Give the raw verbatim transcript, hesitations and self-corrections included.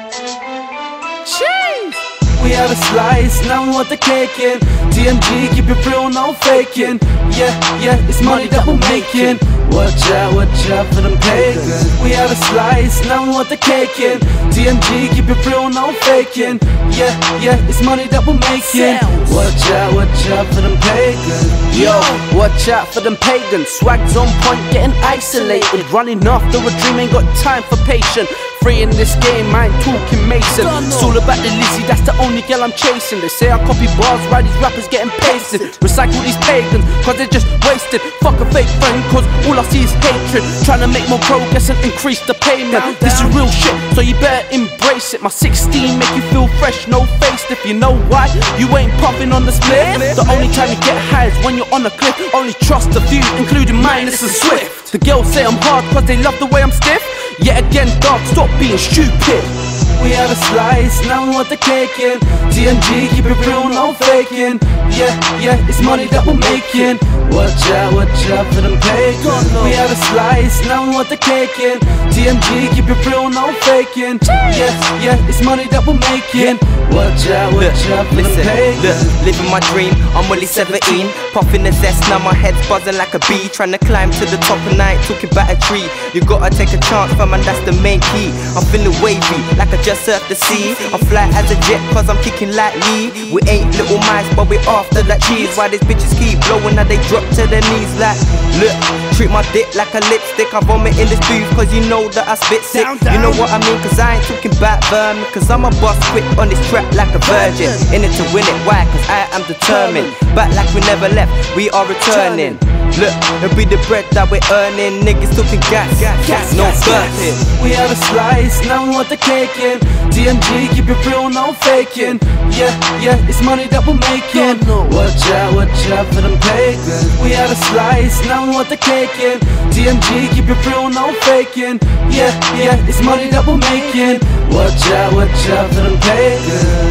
Jeez. We had a slice, now we want the cake in. D M G, keep it real, no faking. Yeah, yeah, it's money that we're making. Watch out, watch out for them pagans. We had a slice, now we want the cake in. D M G, keep it real, no faking. Yeah, yeah, it's money that we're making. Watch out, watch out for them pagans. Yo, watch out for them pagans. Swag's on point, getting isolated. Running after a dream, ain't got time for patience. Free in this game, I ain't talking Mason. It's all about the Lizzie, that's the only girl I'm chasing. They say I copy bars, why these rappers getting pasted. Recycle these pagans, cause they're just wasted. Fuck a fake friend, cause all I see is hatred. Trying to make more progress and increase the payment. This is real shit, so you better embrace it. My sixteen make you feel fresh, no faced. If you know why, you ain't puffing on the split. The only time you get high is when you're on a cliff. Only trust a few, including mine, this is Swift. The girls say I'm hard cause they love the way I'm stiff. Yet again, dog, stop being stupid. We had a slice, now we want the cake in. D M G, keep it real, no faking. Yeah, yeah, it's money that we're making. Watch out, watch out for them pagans. We had a slice, now we want the cake in. D M G, keep it real, no faking. Yeah, yeah, it's money that we're making. Watch out, watch out for them pagans. Look, living my dream, I'm only seventeen. Puffing the zest, now my head's buzzing like a bee. Trying to climb to the top of night, talking about a tree. You gotta take a chance, fam, and that's the main key. I'm feeling wavy, like I just surfed the sea. I fly as a jet, cause I'm kicking lightly. We ain't little mice, but we after that cheese. Why these bitches keep blowing, now they drop to their knees like, look, treat my dick like a lipstick. I vomit in this booth, cause you know that I spit sick. You know what I mean, cause I ain't talking about vermin. Cause I'm a boss quick on this track like a virgin. In it to win it, why? Cause I am determined. Back like we never left, we are returning. Look, it'll be the bread that we're earning. Niggas talking gas, gas, no burping. We had a slice, now we want the cake in. D M G, keep it real, no faking. Yeah, yeah, it's money that we're making. Watch out, watch out for them pagans. We had a slice, now we want the cake in. D M G, keep it real, no faking. Yeah, yeah, it's money that we're making. Watch out, watch out for them pagans.